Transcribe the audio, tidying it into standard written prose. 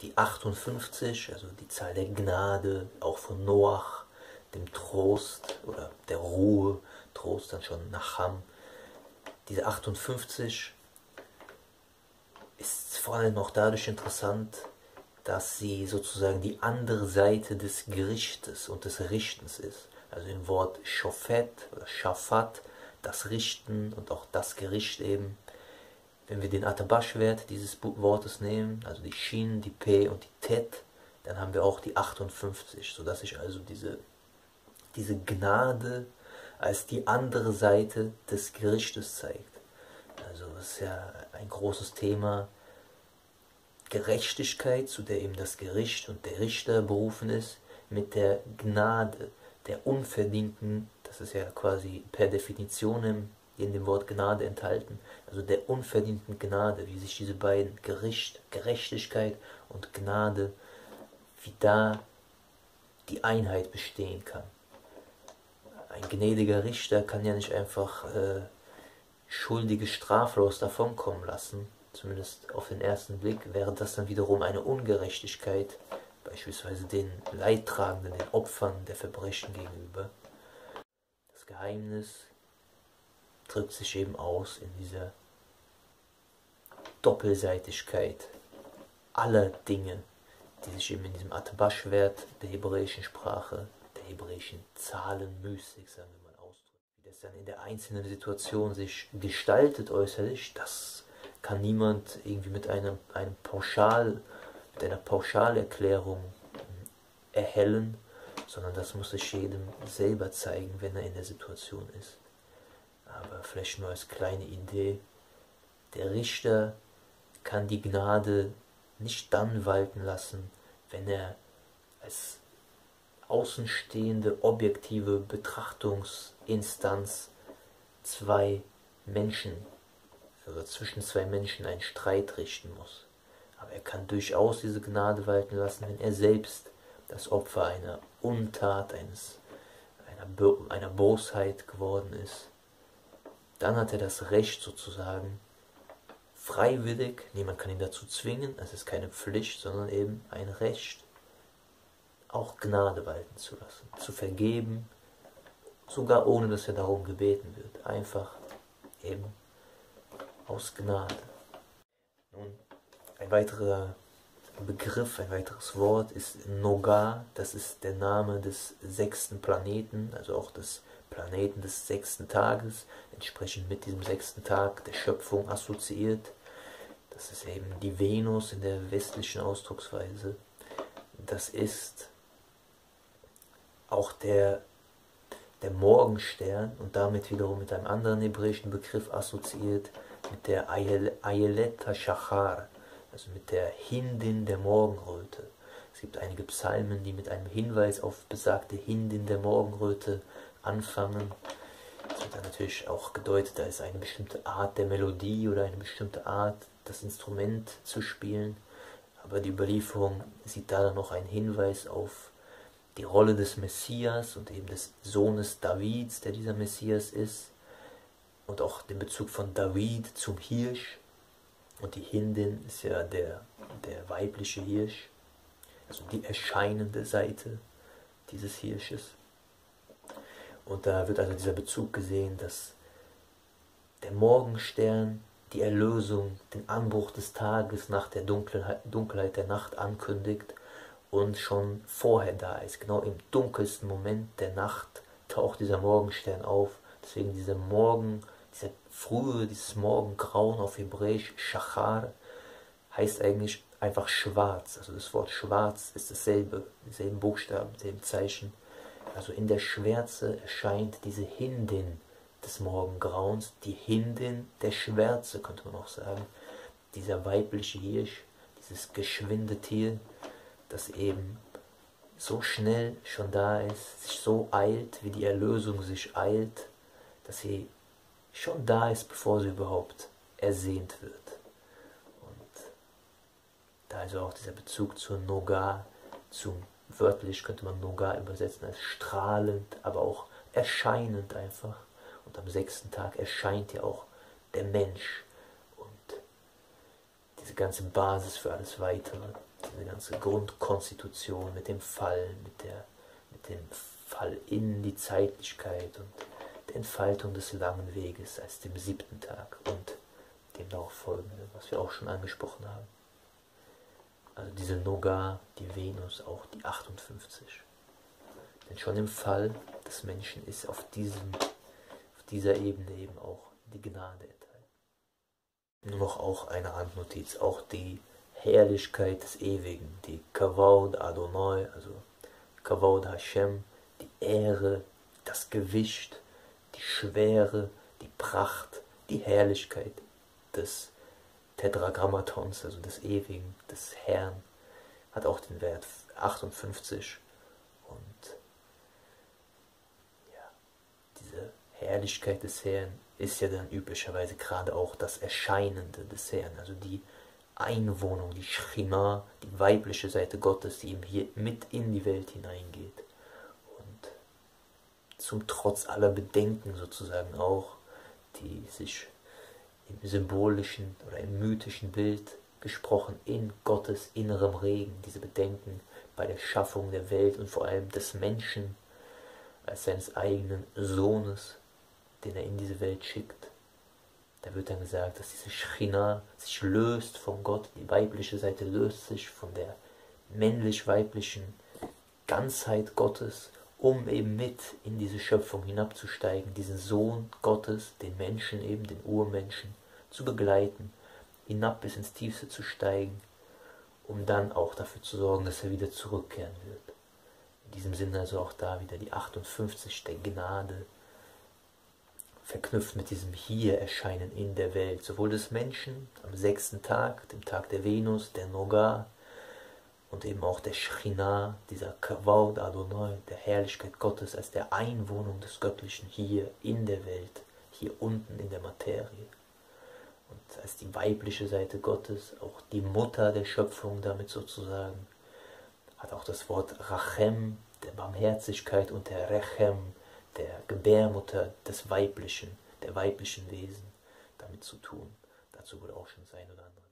die 58, also die Zahl der Gnade, auch von Noach, dem Trost oder der Ruhe, Trost dann schon Nacham. Diese 58 ist vor allem auch dadurch interessant, dass sie sozusagen die andere Seite des Gerichtes und des Richtens ist. Also im Wort Shofet oder Shafat, das Richten und auch das Gericht eben. Wenn wir den Atabash-Wert dieses Wortes nehmen, also die Shin, die P und die Tet, dann haben wir auch die 58, sodass sich also diese Gnade als die andere Seite des Gerichtes zeigt. Also das ist ja ein großes Thema, Gerechtigkeit, zu der eben das Gericht und der Richter berufen ist, mit der Gnade, der unverdienten, das ist ja quasi per Definition in dem Wort Gnade enthalten, also der unverdienten Gnade, wie sich diese beiden Gerechtigkeit und Gnade, wie da die Einheit bestehen kann. Ein gnädiger Richter kann ja nicht einfach Schuldige straflos davonkommen lassen, zumindest auf den ersten Blick, wäre das dann wiederum eine Ungerechtigkeit, beispielsweise den Leidtragenden, den Opfern der Verbrechen gegenüber. Das Geheimnis drückt sich eben aus in dieser Doppelseitigkeit aller Dinge, die sich eben in diesem Atbash-Wert der hebräischen Sprache, der hebräischen Zahlenmystik, sagen wir mal, ausdrückt. Wie das dann in der einzelnen Situation sich gestaltet äußerlich, das kann niemand irgendwie mit einer Pauschalerklärung erhellen, sondern das muss sich jedem selber zeigen, wenn er in der Situation ist. Aber vielleicht nur als kleine Idee, der Richter kann die Gnade nicht dann walten lassen, wenn er als außenstehende, objektive Betrachtungsinstanz zwei Menschen, also zwischen zwei Menschen einen Streit richten muss. Aber er kann durchaus diese Gnade walten lassen, wenn er selbst das Opfer einer Untat, einer Bosheit geworden ist. Dann hat er das Recht sozusagen, freiwillig, niemand kann ihn dazu zwingen, es ist keine Pflicht, sondern eben ein Recht, auch Gnade walten zu lassen, zu vergeben, sogar ohne dass er darum gebeten wird, einfach eben aus Gnade. Nun, ein weiterer Begriff, ein weiteres Wort ist Noga, das ist der Name des 6. Planeten, also auch des Planeten des 6. Tages, entsprechend mit diesem 6. Tag der Schöpfung assoziiert. Das ist eben die Venus in der westlichen Ausdrucksweise. Das ist auch der Morgenstern und damit wiederum mit einem anderen hebräischen Begriff assoziiert, mit der Ayelet HaShachar, also mit der Hindin der Morgenröte. Es gibt einige Psalmen, die mit einem Hinweis auf besagte Hindin der Morgenröte anfangen. Es wird dann natürlich auch gedeutet, da ist eine bestimmte Art der Melodie oder eine bestimmte Art, das Instrument zu spielen. Aber die Überlieferung sieht da dann noch einen Hinweis auf die Rolle des Messias und eben des Sohnes Davids, der dieser Messias ist. Und auch den Bezug von David zum Hirsch. Und die Hindin ist ja der weibliche Hirsch, also die erscheinende Seite dieses Hirsches. Und da wird also dieser Bezug gesehen, dass der Morgenstern die Erlösung, den Anbruch des Tages nach der Dunkelheit der Nacht ankündigt und schon vorher da ist. Genau im dunkelsten Moment der Nacht taucht dieser Morgenstern auf. Deswegen dieses Morgengrauen auf Hebräisch, Shachar, heißt eigentlich einfach schwarz. Also das Wort schwarz ist dasselbe, dieselben Buchstaben, dieselben Zeichen. Also in der Schwärze erscheint diese Hindin des Morgengrauens, die Hindin der Schwärze, könnte man auch sagen. Dieser weibliche Hirsch, dieses geschwinde Tier, das eben so schnell schon da ist, sich so eilt, wie die Erlösung sich eilt, dass sie schon da ist, bevor sie überhaupt ersehnt wird. Und da also auch dieser Bezug zur Noga, wörtlich könnte man Noga übersetzen als strahlend, aber auch erscheinend einfach. Und am 6. Tag erscheint ja auch der Mensch und diese ganze Basis für alles Weitere, diese ganze Grundkonstitution mit dem Fall, mit dem Fall in die Zeitlichkeit und der Entfaltung des langen Weges als dem 7. Tag und dem darauf folgenden, was wir auch schon angesprochen haben. Also diese Noga, die Venus, auch die 58. Denn schon im Fall des Menschen ist auf dieser Ebene eben auch die Gnade erteilt. Nur noch auch eine Randnotiz, auch die Herrlichkeit des Ewigen, die Kavod Adonai, also Kavod Hashem, die Ehre, das Gewicht, die Schwere, die Pracht, die Herrlichkeit des Tetragrammatons, also des Ewigen, des Herrn, hat auch den Wert 58. Und ja, diese Herrlichkeit des Herrn ist ja dann üblicherweise gerade auch das Erscheinende des Herrn, also die Einwohnung, die Schchina, die weibliche Seite Gottes, die eben hier mit in die Welt hineingeht und zum Trotz aller Bedenken sozusagen auch, die sich im symbolischen oder im mythischen Bild gesprochen in Gottes innerem Regen, diese Bedenken bei der Schaffung der Welt und vor allem des Menschen als seines eigenen Sohnes, den er in diese Welt schickt. Da wird dann gesagt, dass diese Schchina sich löst von Gott, die weibliche Seite löst sich von der männlich-weiblichen Ganzheit Gottes, um eben mit in diese Schöpfung hinabzusteigen, diesen Sohn Gottes, den Menschen eben, den Urmenschen, zu begleiten, hinab bis ins Tiefste zu steigen, um dann auch dafür zu sorgen, dass er wieder zurückkehren wird. In diesem Sinne also auch da wieder die 58 der Gnade, verknüpft mit diesem Hier-Erscheinen in der Welt, sowohl des Menschen am 6. Tag, dem Tag der Venus, der Noga, und eben auch der Schchina, dieser Kavod Adonai, der Herrlichkeit Gottes als der Einwohnung des Göttlichen hier in der Welt, hier unten in der Materie. Und als die weibliche Seite Gottes, auch die Mutter der Schöpfung damit sozusagen, hat auch das Wort Rachem, der Barmherzigkeit, und der Rechem, der Gebärmutter des Weiblichen, der weiblichen Wesen, damit zu tun. Dazu wurde auch schon das ein oder andere